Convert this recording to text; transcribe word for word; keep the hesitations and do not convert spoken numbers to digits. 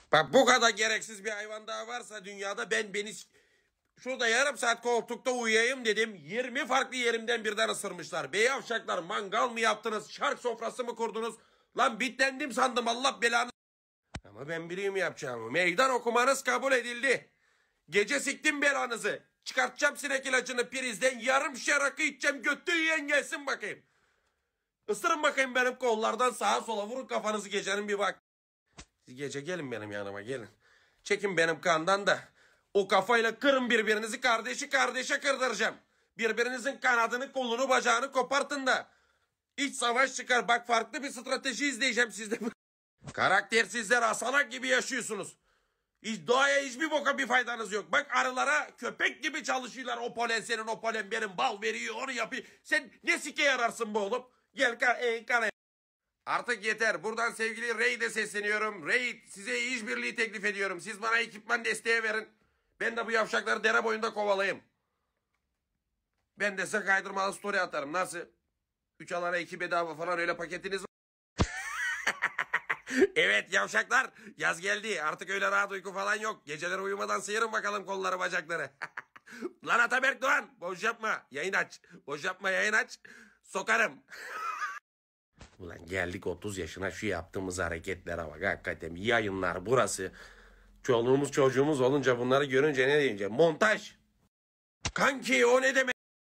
Bak bu kadar gereksiz bir hayvan daha varsa dünyada ben beni... Şurada yarım saat koltukta uyuyayım dedim. yirmi farklı yerimden birden ısırmışlar. Bey yavşaklar, mangal mı yaptınız? Şark sofrası mı kurdunuz? Lan bitlendim sandım, Allah belanı. Ama ben bileyim yapacağımı. Meydan okumanız kabul edildi. Gece siktim belanızı. Çıkartacağım sinek ilacını prizden. Yarım şişe rakı içeceğim. Götü yiyen gelsin bakayım. Isırın bakayım benim kollardan sağa sola. Vurun kafanızı gecenin bir bak. Siz gece gelin benim yanıma, gelin. Çekin benim kandan da. O kafayla kırın birbirinizi, kardeşi kardeşe kırdıracağım. Birbirinizin kanadını, kolunu, bacağını kopartın da. İç savaş çıkar. Bak farklı bir strateji izleyeceğim sizde. Karaktersizler asalak gibi yaşıyorsunuz. Hiç, doğaya hiçbir boka bir faydanız yok. Bak arılara köpek gibi çalışıyorlar. O polen senin, o polen benim, bal veriyor, onu yapıyor. Sen ne sike yararsın bu oğlum? Gel kan, e, kan. Artık yeter. Buradan sevgili Raid'e sesleniyorum. Raid, size işbirliği teklif ediyorum. Siz bana ekipman desteği verin. Ben de bu yavşakları dere boyunda kovalayayım. Ben de size kaydırmalı story atarım. Nasıl? Üç alana iki bedava falan öyle paketiniz var. Evet yavşaklar, yaz geldi. Artık öyle rahat uyku falan yok. Geceleri uyumadan sıyırın bakalım kolları bacakları. Lan Ataberk Doğan, boş yapma. Yayın aç. Boş yapma, yayın aç. Sokarım. Ulan geldik otuz yaşına, şu yaptığımız hareketlere bak. Hakikaten yayınlar burası. Çoluğumuz çocuğumuz olunca bunları görünce ne diyeceğim? Montaj. Kanki o ne demek?